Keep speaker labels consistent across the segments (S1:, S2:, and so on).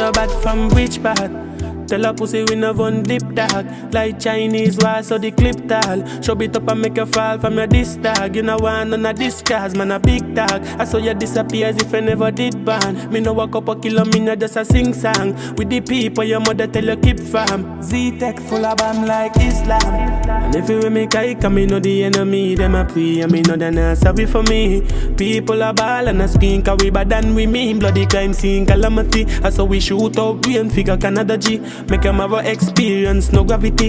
S1: a bad from which part? Tell a pussy we no one dip dog. Like Chinese war so the clip tall. Shove it up and make you fall from your disc dog. You know want none of this cause, man a big dog. I saw you disappear as if I never did ban. Me no walk up a kilo, me no just a sing song. With the people your mother tell you keep fam. Ztekk full of bam like Islam. And everywhere me kike, me know the enemy. Them a pree and me know they not sorry for me. People a ball and a screen, cause we bad than we mean. Bloody crime scene calamity. I saw we shoot out brain figure Canada G. Make them have a experience, no gravity.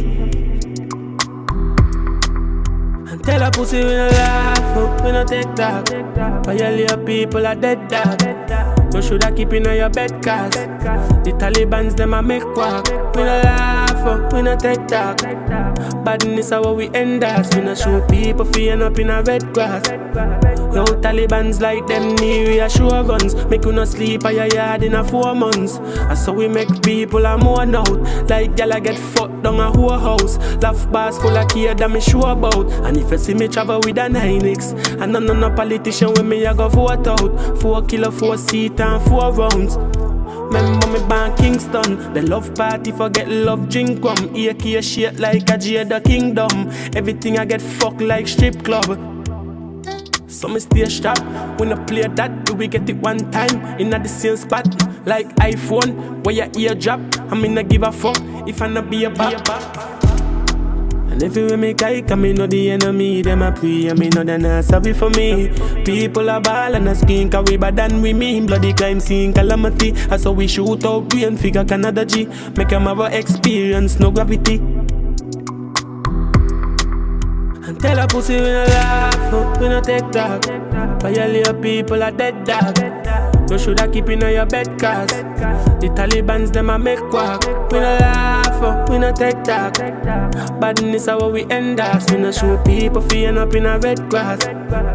S1: And tell a pussy we no laugh, we no take talk. Violate people are dead dog. You shoulda keep in your bed cause the Talibans them a make quack. We no laugh, we no take talk. Badness how we end us. We no shoot people feeling up in a red grass. Yo, Talibans like them need reassurance. Make you no sleep at your yard in a 4 months. And so we make people a mourn out. Like gyal get fucked down a whole house. Laugh bars full of care that me sure about. And if you see me travel with a 9X, and no politician with me I go vote out. 4 kilo, 4 seat and 4 rounds. Remember me born Kingston. The love party forget love drink rum. AK shit like a Jada Kingdom. Everything I get fucked like strip club. So me stay sharp, when I play that, do we get it one time, in the same spot, like iPhone, where your ear drop, I mean not give a fuck, if I not be a bop. And everywhere me kike, I me know the enemy, them a pree, I me know they not sorry for me. People a ball and a screen, cause we bad than we mean, bloody crime scene calamity. I saw we shoot out brain figure Canada G, make them have a experience, no gravity. And tell a pussy we no laugh, we no take talk. Violate people are dead dog. You shoulda keep in your bed cause the Talibans them a make quack. We no laugh, we no take talk. Badness how we end us. We no shoot people feeling up in a red grass.